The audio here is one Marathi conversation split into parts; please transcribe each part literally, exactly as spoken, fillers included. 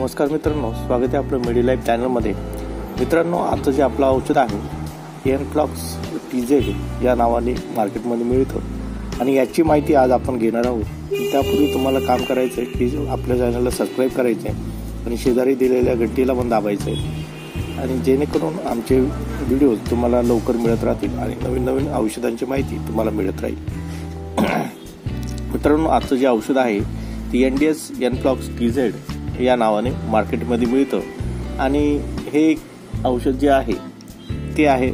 नमस्कार मित्रांनो, स्वागत आहे आपलं मेडिलाईफ चॅनलमध्ये। मित्रांनो, आजचं जे आपलं औषध आहे एनफ्लॉक्स टी झेड या नावाने मार्केटमध्ये मिळतं आणि याची माहिती आज आपण घेणार आहोत। त्यापूर्वी तुम्हाला काम करायचं आहे की आपल्या चॅनलला सबस्क्राईब करायचं आहे आणि शेजारी दिलेल्या घंटीला पण दाबायचं आहे आणि जेणेकरून आमचे व्हिडिओज तुम्हाला लवकर मिळत राहतील आणि नवीन नवीन औषधांची माहिती तुम्हाला मिळत राहील। मित्रांनो, आजचं जे औषध आहे ती N D S Enflox T Z या नावाने मार्केटमध्ये मिळतं आणि हे औषध जे आहे ते आहे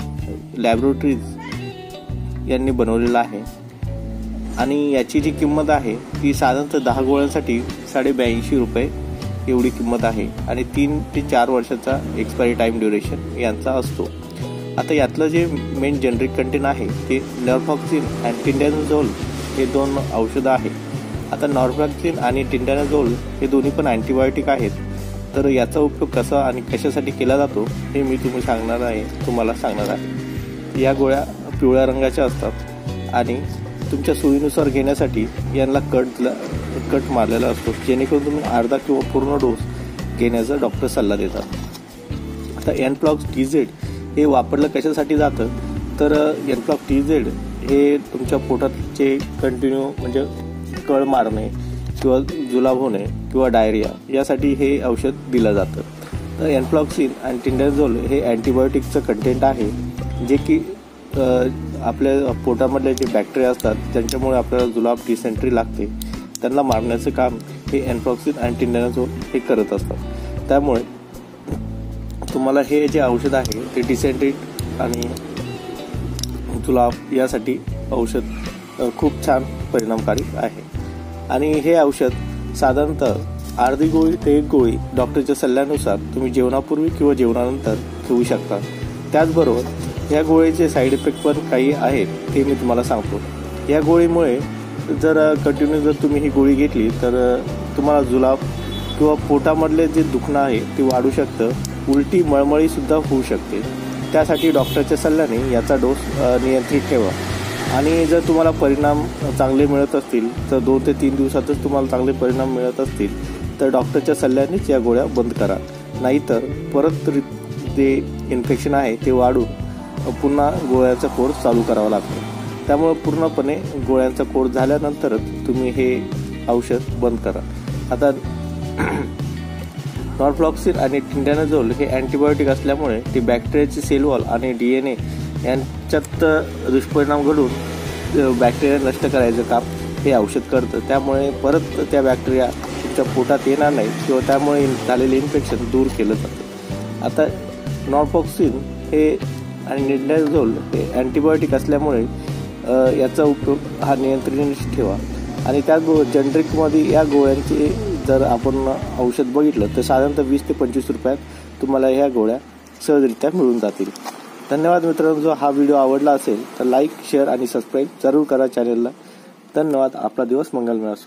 लॅबोरेटरीज यांनी बनवलेलं आहे आणि याची जी किंमत आहे ती साधारणतः दहा गोळ्यांसाठी साडे ब्याऐंशी रुपये एवढी किंमत आहे आणि तीन ते चार वर्षाचा एक्सपायरी टाईम ड्युरेशन यांचा असतो। आता यातलं जे मेन जेनरिक कंटेंट आहे ते नॉर्फ्लॉक्सिन आणि टिंडानोझोल हे दोन औषधं आहे। आता नॉर्फ्लॉक्सिन आणि टिंडानोझोल हे दोन्ही पण अँटीबायोटिक आहेत, तर याचा उपयोग कसा आणि कशासाठी केला जातो हे मी तुम्ही सांगणार आहे तुम्हाला सांगणार आहे। या गोळ्या पिवळ्या रंगाच्या असतात आणि तुमच्या सोयीनुसार घेण्यासाठी यांना कट कट मारलेला असतो, जेणेकरून तुम्ही अर्धा किंवा पूर्ण डोस घेण्याचा डॉक्टर सल्ला देतात। आता एनफ्लॉक्स टी झेड हे वापरलं कशासाठी जातं तर एनफ्लॉक्स टी झेड हे तुमच्या पोटाचे कंटिन्यू म्हणजे कळ मारणे किंवा जुलाब होणे किंवा डायरिया यासाठी हे औषध दिलं जातं। तर एनफ्लॉक्सिन आणि टिंडानोझोल हे अँटीबायोटिकचं कंटेंट आहे, जे की आपल्या पोटामधले जे बॅक्टेरिया असतात त्यांच्यामुळे आपल्याला जुलाब डिसेंट्री लागते त्यांना मारण्याचं काम हे एनफ्लॉक्सिन आणि टिंडानोझोल हे करत असतात। त्यामुळे तुम्हाला हे जे औषध आहे ते डिसेंट्री आणि जुलाब यासाठी औषध खूप छान परिणामकारी आहे आणि हे औषध साधारणतः अर्धी गोळी ते एक गोळी डॉक्टरच्या सल्ल्यानुसार तुम्ही जेवणापूर्वी किंवा जेवणानंतर घेऊ शकता। त्याचबरोबर या गोळीचे साईड इफेक्ट पण काही आहेत ते मी तुम्हाला सांगतो। या गोळीमुळे जर कंटिन्यू जर तुम्ही ही गोळी घेतली तर तुम्हाला जुलाब किंवा पोटामधले जे दुखणं आहे ते वाढू शकतं, उलटी मळमळीसुद्धा होऊ शकते। त्यासाठी डॉक्टरच्या सल्ल्याने याचा डोस नियंत्रित ठेवा आणि जर तुम्हाला परिणाम चांगले मिळत असतील तर दोन ते तीन दिवसातच तुम्हाला चांगले परिणाम मिळत असतील तर डॉक्टरच्या सल्ल्यानेच या गोळ्या बंद करा, नाहीतर परत जे इन्फेक्शन आहे ते वाढून पुन्हा गोळ्यांचा कोर्स चालू करावा लागतो। त्यामुळे पूर्णपणे गोळ्यांचा कोर्स झाल्यानंतरच तुम्ही हे औषध बंद करा। आता नॉर्फ्लॉक्सिन आणि टिंडानोझोल हे अँटीबायोटिक असल्यामुळे ते बॅक्टेरियाची सेल वॉल आणि डी एन ए यांच्यात दुष्परिणाम घडून बॅक्टेरिया नष्ट करायचं काम हे औषध करतं। त्यामुळे परत त्या बॅक्टेरिया तुमच्या पोटात येणार नाही किंवा त्यामुळे झालेले इन्फेक्शन दूर केलं जातं। आता नॉर्फ्लॉक्सिन हे आणि टिंडानोझोल हे अँटीबायोटिक असल्यामुळे याचा उपयोग हा नियंत्रित ठेवा आणि त्याचबरोबर जनरिकमध्ये या गोळ्यांचे जर आपण औषध बघितलं तर साधारणतः वीस ते पंचवीस रुपयात तुम्हाला ह्या गोळ्या सहजरित्या मिळून जातील। धन्यवाद मित्रांनो, जो हा व्हिडिओ आवडला असेल तर लाईक शेअर आणि सबस्क्राईब जरूर करा चॅनलला। धन्यवाद, आपला दिवस मंगलमय असो।